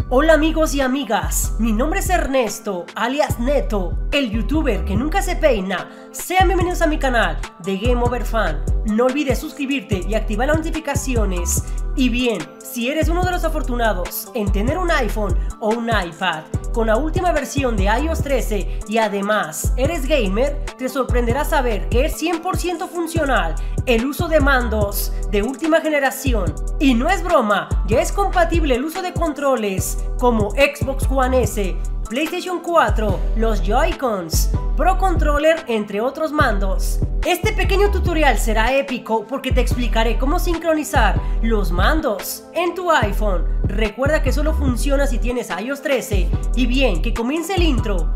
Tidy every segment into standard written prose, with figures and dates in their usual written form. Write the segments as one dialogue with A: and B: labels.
A: Hola amigos y amigas, mi nombre es Ernesto, alias Neto, el youtuber que nunca se peina. Sean bienvenidos a mi canal de Game Over Fan. No olvides suscribirte y activar las notificaciones. Y bien, si eres uno de los afortunados en tener un iPhone o un iPad con la última versión de iOS 13 y además eres gamer, te sorprenderá saber que es 100% funcional el uso de mandos de última generación. Y no es broma, ya es compatible el uso de controles como Xbox One S, PlayStation 4, los Joy-Cons, Pro Controller, entre otros mandos. Este pequeño tutorial será épico porque te explicaré cómo sincronizar los mandos en tu iPhone. Recuerda que solo funciona si tienes iOS 13. Y bien, que comience el intro.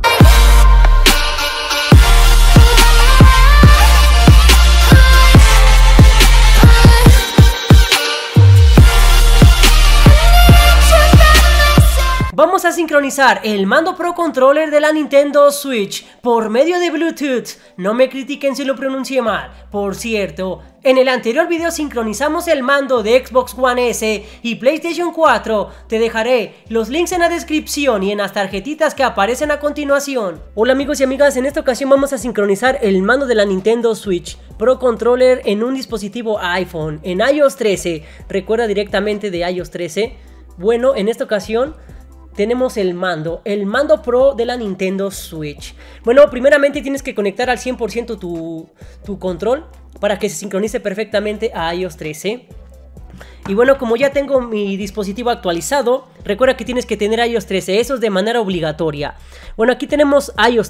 A: Vamos a sincronizar el mando Pro Controller de la Nintendo Switch por medio de Bluetooth. No me critiquen si lo pronuncié mal. Por cierto, en el anterior video sincronizamos el mando de Xbox One S y PlayStation 4. Te dejaré los links en la descripción y en las tarjetitas que aparecen a continuación. Hola amigos y amigas, en esta ocasión vamos a sincronizar el mando de la Nintendo Switch Pro Controller en un dispositivo iPhone en iOS 13. Recuerda directamente de iOS 13. Bueno, en esta ocasión tenemos el mando Pro de la Nintendo Switch. Bueno, primeramente tienes que conectar al 100% tu control para que se sincronice perfectamente a iOS 13. Y bueno, como ya tengo mi dispositivo actualizado, recuerda que tienes que tener iOS 13, eso es de manera obligatoria. Bueno, aquí tenemos iOS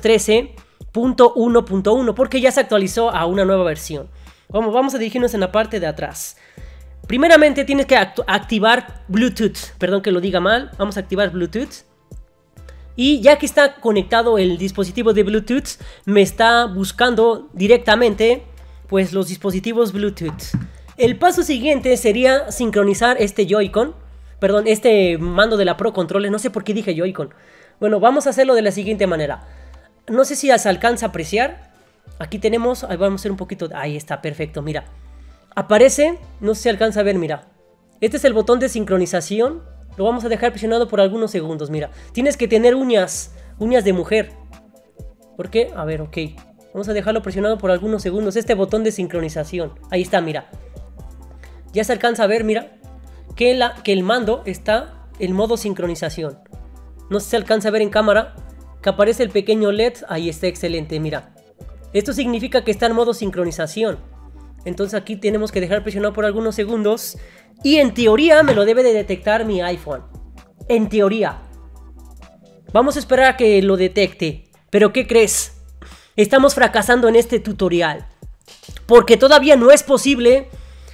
A: 13.1.1 porque ya se actualizó a una nueva versión. Vamos a dirigirnos en la parte de atrás. Primeramente tienes que activar Bluetooth, perdón que lo diga mal, vamos a activar Bluetooth. Y ya que está conectado el dispositivo de Bluetooth, me está buscando directamente pues los dispositivos Bluetooth. El paso siguiente sería sincronizar este Joy-Con, perdón, este mando de la Pro Controller, no sé por qué dije Joy-Con. Bueno, vamos a hacerlo de la siguiente manera. No sé si se alcanza a apreciar. Aquí tenemos, ahí vamos a hacer un poquito, ahí está, perfecto, mira. Aparece, no sé si alcanza a ver, mira. Este es el botón de sincronización. Lo vamos a dejar presionado por algunos segundos, mira. Tienes que tener uñas de mujer. ¿Por qué? A ver, ok. Vamos a dejarlo presionado por algunos segundos. Este botón de sincronización. Ahí está, mira. Ya se alcanza a ver, mira. Que el mando está en modo sincronización. No sé si se alcanza a ver en cámara. Que aparece el pequeño LED. Ahí está, excelente, mira. Esto significa que está en modo sincronización. Entonces aquí tenemos que dejar presionado por algunos segundos. Y en teoría me lo debe de detectar mi iPhone. En teoría. Vamos a esperar a que lo detecte. Pero ¿qué crees? Estamos fracasando en este tutorial. Porque todavía no es posible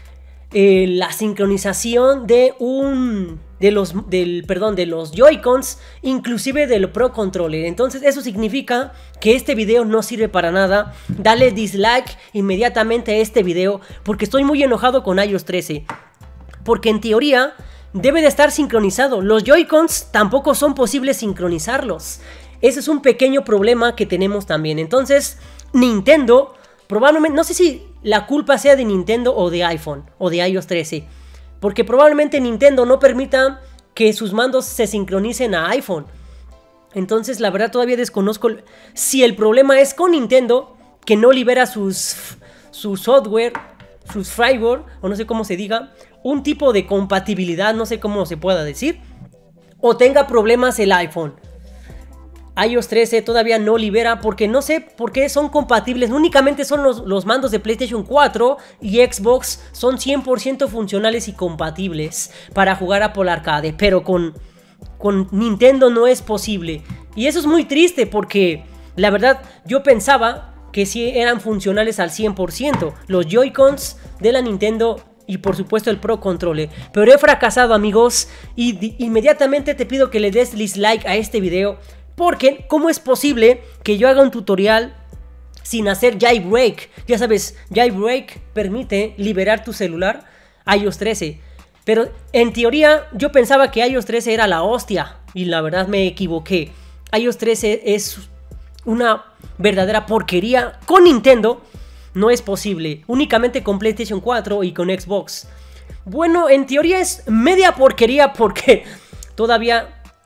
A: la sincronización de los Joy-Cons, inclusive del Pro Controller. Entonces eso significa que este video no sirve para nada. Dale dislike inmediatamente a este video porque estoy muy enojado con iOS 13. Porque en teoría debe de estar sincronizado. Los Joy-Cons tampoco son posibles sincronizarlos. Ese es un pequeño problema que tenemos también. Entonces Nintendo probablemente, no sé si la culpa sea de Nintendo o de iPhone o de iOS 13. Porque probablemente Nintendo no permita que sus mandos se sincronicen a iPhone. Entonces la verdad todavía desconozco si el problema es con Nintendo, que no libera su software, sus fireware, o no sé cómo se diga, un tipo de compatibilidad, no sé cómo se pueda decir, o tenga problemas el iPhone. iOS 13 todavía no libera porque no sé por qué son compatibles. Únicamente son los mandos de PlayStation 4 y Xbox son 100% funcionales y compatibles para jugar Apple Arcade. Pero con Nintendo no es posible. Y eso es muy triste porque la verdad yo pensaba que sí eran funcionales al 100%. Los Joy-Cons de la Nintendo y por supuesto el Pro Controller. Pero he fracasado, amigos, y inmediatamente te pido que le des dislike a este video. Porque, ¿cómo es posible que yo haga un tutorial sin hacer jailbreak? Ya sabes, jailbreak permite liberar tu celular iOS 13. Pero en teoría yo pensaba que iOS 13 era la hostia. Y la verdad me equivoqué. iOS 13 es una verdadera porquería. Con Nintendo no es posible. Únicamente con PlayStation 4 y con Xbox. Bueno, en teoría es media porquería porque todavía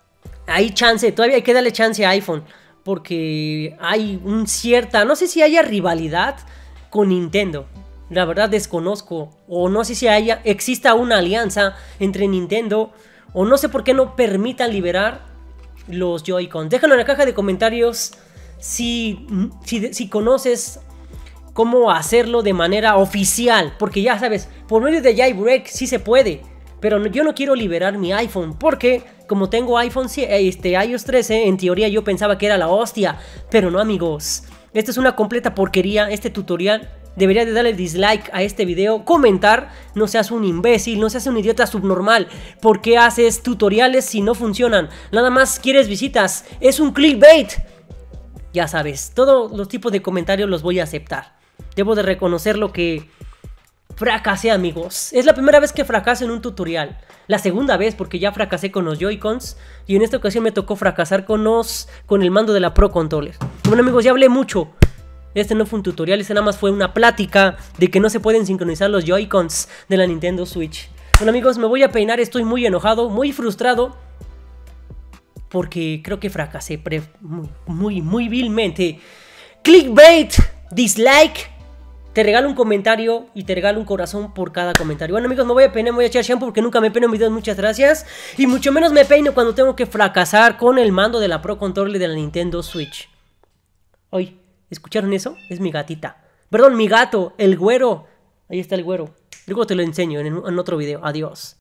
A: hay chance, todavía hay que darle chance a iPhone. Porque hay un cierta, no sé si haya rivalidad con Nintendo. La verdad desconozco. O no sé si exista una alianza entre Nintendo. O no sé por qué no permitan liberar los Joy-Con. Déjalo en la caja de comentarios si conoces cómo hacerlo de manera oficial. Porque ya sabes, por medio de jailbreak sí se puede. Pero yo no quiero liberar mi iPhone porque como tengo iOS 13, en teoría yo pensaba que era la hostia. Pero no, amigos. Esta es una completa porquería, este tutorial. Debería de darle dislike a este video, comentar, no seas un imbécil, no seas un idiota subnormal. ¿Por qué haces tutoriales si no funcionan? Nada más quieres visitas, es un clickbait. Ya sabes, todos los tipos de comentarios los voy a aceptar. Debo de reconocer lo que fracasé, amigos. Es la primera vez que fracaso en un tutorial. La segunda vez porque ya fracasé con los Joy-Cons. Y en esta ocasión me tocó fracasar con el mando de la Pro Controller. Bueno, amigos, ya hablé mucho. Este no fue un tutorial, este nada más fue una plática de que no se pueden sincronizar los Joy-Cons de la Nintendo Switch. Bueno, amigos, me voy a peinar, estoy muy enojado, muy frustrado. Porque creo que fracasé muy vilmente. Clickbait, dislike. Te regalo un comentario y te regalo un corazón por cada comentario. Bueno, amigos, me voy a peinar, me voy a echar shampoo porque nunca me peino en videos, muchas gracias. Y mucho menos me peino cuando tengo que fracasar con el mando de la Pro Controller de la Nintendo Switch. Oye, ¿escucharon eso? Es mi gatita. Perdón, mi gato, el güero. Ahí está el güero. Luego te lo enseño en otro video. Adiós.